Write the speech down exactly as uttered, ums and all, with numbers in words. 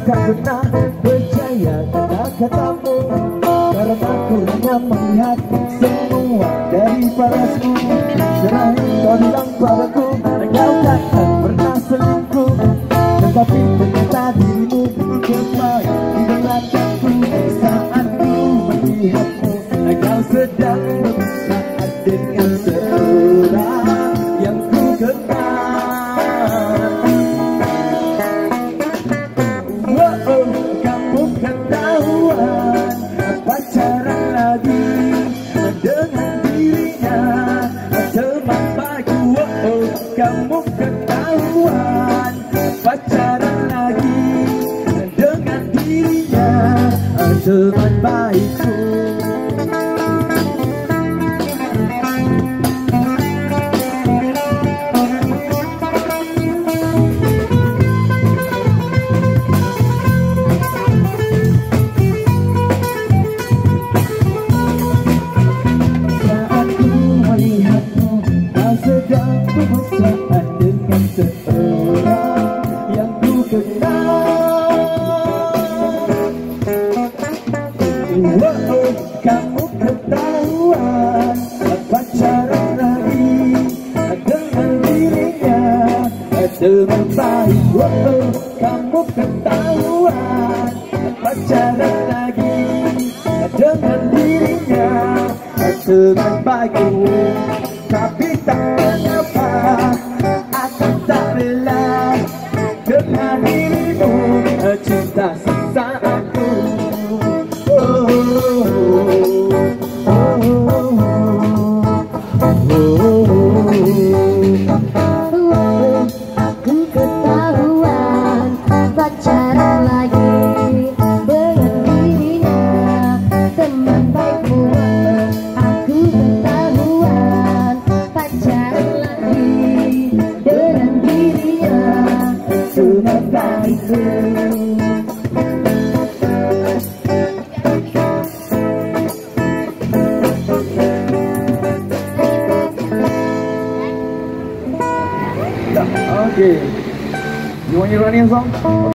tak pernah percaya kata-katamu, karena aku hanya melihat semua dari parasmu. Terakhir kau bilang padaku kau takkan pernah selingkuh, tetapi ternyata dirimu bermain di belakangku. Saat ku melihatmu kau sedang berusaha dengan seorang yang ku kenal. Oh, kamu ketahuan pacaran lagi dengan dirinya, teman baikku. Oh, kamu ketahuan pacaran lagi dengan dirinya, teman baikku. Berusaha dengan seorang yang ku kenal. Oh, kamu ketahuan pacaran lagi dengan dirinya, teman baik. Oh, kamu ketahuan pacaran lagi dengan dirinya, teman baikku. Tapi tak mengapa aku tak rela dengan dirimu, cinta sesaatku. Oh, oh, oh, oh, oh. Aku ketahuan pacaran lagi dengan dirinya, teman baikmu. Aku ketahuan pacaran lagi dengan dirinya, teman baikku. Okay, you want your running song?